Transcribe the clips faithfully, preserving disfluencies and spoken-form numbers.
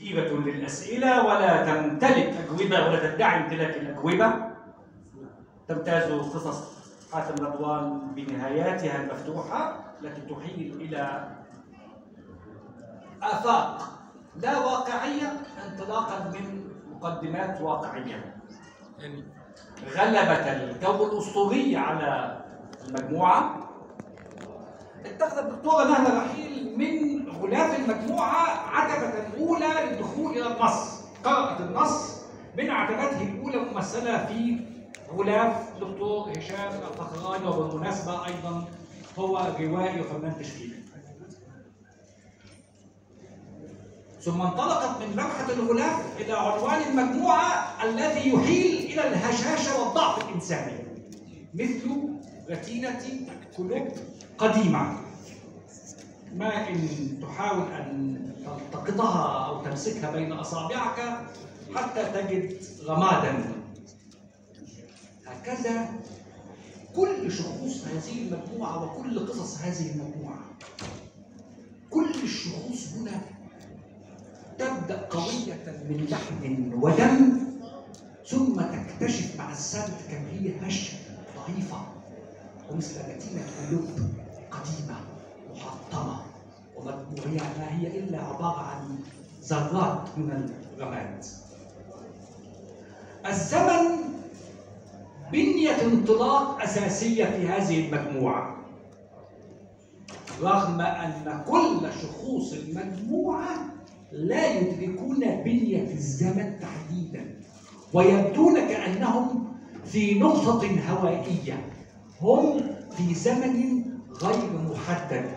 كتيبة للأسئلة ولا تمتلك أجوبة ولا تدعي امتلاك الأجوبة. تمتاز قصص حاتم رضوان بنهاياتها المفتوحة التي تحيل إلى آفاق لا واقعية انطلاقا من مقدمات واقعية. غلبت الجو الأسطوري على المجموعة. اتخذت الدكتورة نهلة رحيل من غلاف المجموعة عتبة أولى للدخول إلى النص. قرأت النص من عتبته الأولى ممثلة في غلاف دكتور هشام الفخراني، وبالمناسبة أيضا هو روائي وفنان تشكيلي. ثم انطلقت من لوحة الغلاف إلى عنوان المجموعة الذي يحيل إلى الهشاشة والضعف الإنساني، مثل ركينة قلوب قديمة، ما إن تحاول أن تلتقطها أو تمسكها بين أصابعك حتى تجد رمادا. هكذا كل شخوص هذه المجموعة وكل قصص هذه المجموعة، كل الشخوص هنا تبدأ قوية من لحم ودم، ثم تكتشف مع السرد كم هي هشة ضعيفة ومثل ركينة قلوب قديمة محطمة، وهي ما هي إلا عبارة عن ذرات من الرماد. الزمن بنية انطلاق أساسية في هذه المجموعة، رغم أن كل شخوص المجموعة لا يدركون بنية الزمن تحديدا، ويبدون كأنهم في نقطة هوائية، هم في زمن غير محدد.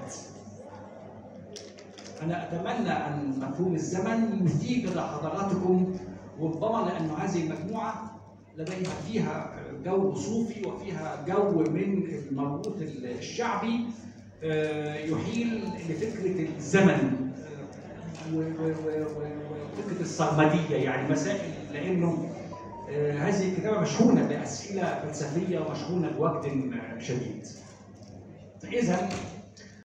أنا أتمنى أن مفهوم الزمن يثير إلى حضراتكم، ربما لأن هذه المجموعة لديها فيها جو صوفي وفيها جو من الموروث الشعبي يحيل لفكرة الزمن وفكرة السرمدية، يعني مسائل، لأنه هذه الكتابة مشحونة بأسئلة فلسفية ومشحونة بوجد شديد. فإذا